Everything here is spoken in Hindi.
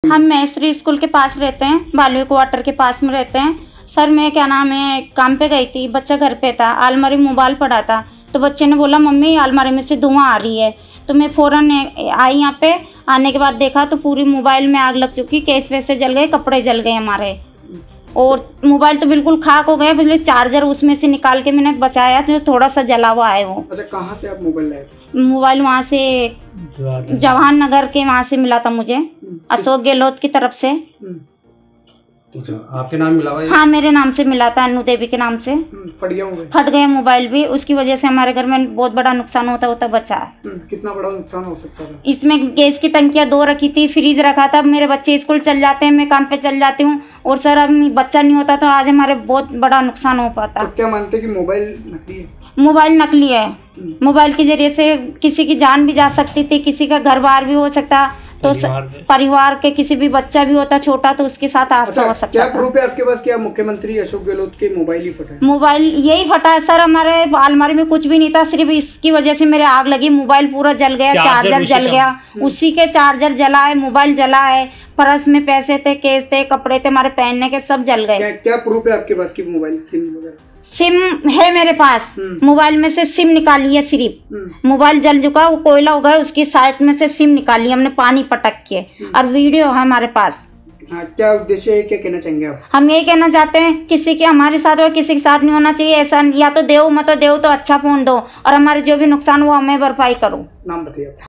हम महेश्वरी स्कूल के पास रहते हैं, बालुई क्वार्टर के पास में रहते हैं। सर मैं क्या नाम है काम पे गई थी, बच्चा घर पे था, अलमारी में मोबाइल पड़ा था, तो बच्चे ने बोला मम्मी अलमारी में से धुआं आ रही है। तो मैं फ़ौरन आई यहाँ पे, आने के बाद देखा तो पूरी मोबाइल में आग लग चुकी, केस वैसे जल गए, कपड़े जल गए हमारे, और मोबाइल तो बिल्कुल खाक हो गया। बिजली चार्जर उसमें से निकाल के मैंने बचाया, जो थोड़ा सा जला हुआ है वो। अच्छा, कहाँ से आप मोबाइल लाए? मोबाइल वहाँ से जवाहर नगर के वहाँ से मिला था मुझे, अशोक गहलोत की तरफ से। अच्छा, आपके नाम मिला हुआ है? हाँ मेरे नाम से मिला था, अनु देवी के नाम से। फट गए मोबाइल भी, उसकी वजह से हमारे घर में बहुत बड़ा नुकसान होता बचा है। कितना बड़ा नुकसान हो सकता है? इसमें गैस की टंकियाँ 2 रखी थी, फ्रिज रखा था। मेरे बच्चे स्कूल चल जाते हैं, मैं काम पे चल जाती हूँ, और सर अब बच्चा नहीं होता तो आज हमारे बहुत बड़ा नुकसान हो पाता। तो क्या मानते हैं कि मोबाइल नकली है? मोबाइल नकली है। मोबाइल के जरिए से किसी की जान भी जा सकती थी, किसी का घर बार भी हो सकता, तो परिवार के किसी भी बच्चा भी होता छोटा तो उसके साथ हादसा हो सकता। क्या प्रूफ है आपके पास? क्या मुख्यमंत्री अशोक गहलोत के मोबाइल ही फटा है? मोबाइल यही फटा है सर, हमारे अलमारी में कुछ भी नहीं था, सिर्फ इसकी वजह से मेरे आग लगी, मोबाइल पूरा जल गया, चार्जर जल गया, उसी के चार्जर जला है, मोबाइल जला है, पर्स में पैसे थे, केस थे, कपड़े थे हमारे पहनने के, सब जल गए। क्या प्रूफ है आपके पास की मोबाइल सिम वगैरह? सिम है मेरे पास, मोबाइल में से सिम निकाली है, सिर्फ मोबाइल जल चुका, वो कोयला उगल, उसकी साइड में से सिम निकाली हमने पानी पटक के, और वीडियो है हमारे पास। हाँ, क्या उद्देश्य है, क्या कहना चाहेंगे आप? हम यही कहना चाहते हैं किसी के हमारे साथ हो, किसी के साथ नहीं होना चाहिए ऐसा, या तो देव मत दो तो अच्छा फोन दो, और हमारे जो भी नुकसान वो हमें भरपाई करो। नाम बताइए।